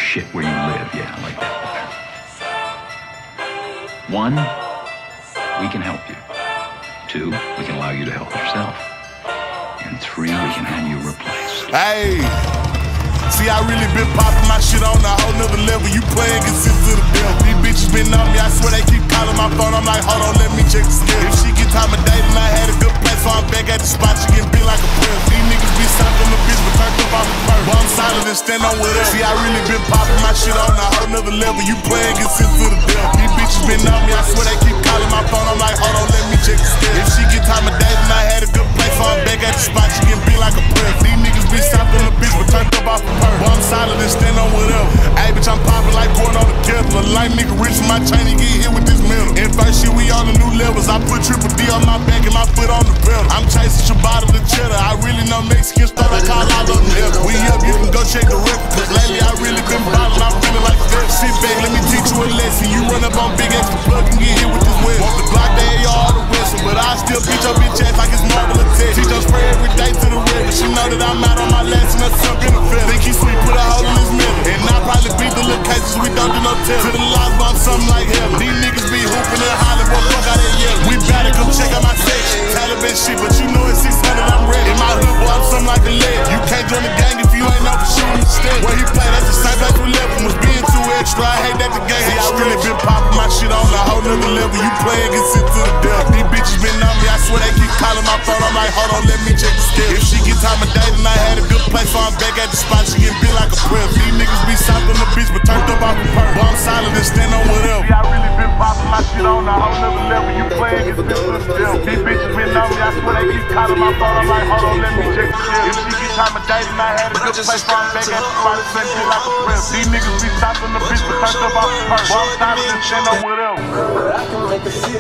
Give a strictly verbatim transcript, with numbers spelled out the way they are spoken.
shit where you live. Yeah, I like that better. One, we can help you. Two, we can allow you to help yourself. And three, we can have you replaced. Hey! See, I really been popping my shit on a whole nother level. You playing consist to the devil. These bitches been on me, I swear they keep calling my phone. I'm like, hold on, let me check the scale. If she get time of day, then I had a good place, so I'm back at the spot. She getting big like a press. These niggas be sucked on the bitch, but turned up off the purse. But I'm solid and stand on with her. See, I really been popping my shit on a whole nother level. You playing consist to the devil. These bitches been on me, I swear they keep calling my phone. I'm like, hold on, let me check the scale. If she get time of day, then I had a good place, so I'm back at the spot. She getting big like a press. These niggas be sucked on the bitch, but turned up off the purse. But I'm solid and stand on whatever. Ayy, bitch, I'm poppin' like going on the Kessler. Lame nigga rich in my chain and get hit with this metal. In first shit, we on the new levels. I put triple D on my back and my foot on the pedal. I'm chasing Shabbat the cheddar. I really know Mexican stuff. I call all of them heaven. We up, you can go check the record. Cause lately I really been ballin'. I'm feeling like that. Sit back, let me teach you a lesson. You run up on big extra plug and get hit with this web. Want the Glock, they all the wrestle. But I still beat your bitch ass like it's Marvel attack. Teach your spray every day to the red. But she know that I'm out on my last and that's something in the film. Think he sweet, put a hole in his middle. And I probably beat the little cases, we don't do no tell. To the lock bomb, something like hell. These niggas be hooping and hollering, boy, fuck out that yelling. We better come check out my section. Taliban shit, but you know it's six hundred, I'm ready. In my hood, boy, I'm something like a lead. You can't join the gang if you ain't know for shooting instead. Where he play, that's the same place we left him. Was being too extra, I hate that the game. See, I really been popping my shit on a whole nother level. You playing, get sent to the devil. These bitches been on me, I swear they keep calling my phone. I'm like, hold on, let me check the scale. If she get time of day, then I had a good place, so I'm back at the spot. She getting big like a press. These niggas be soft on the bitch, but turned up off the purse. But I'm solid and stand on whatever. See, I really been popping my shit on a whole nother level. You playing, get sent to the devil. These bitches been on me, I swear they keep calling my phone. I'm like, hold on, let me check the scale. If she get time of day, then I had a good place, so I'm back at the spot. Send shit like a press. These niggas be soft on the bitch, but turned up off the purse. But I'm solid and stand on whatever. I can make a